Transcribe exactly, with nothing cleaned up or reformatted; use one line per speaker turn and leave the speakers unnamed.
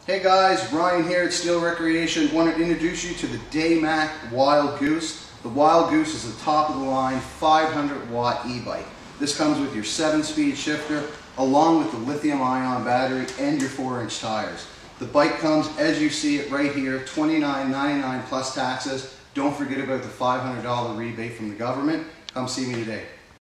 Hey guys, Ryan here at Steel Recreation. Want to introduce you to the Daymak Wild Goose. The Wild Goose is a top of the line five hundred watt e-bike. This comes with your seven speed shifter along with the lithium ion battery and your four inch tires. The bike comes as you see it right here, twenty-nine ninety-nine plus taxes. Don't forget about the five hundred dollar rebate from the government. Come see me today.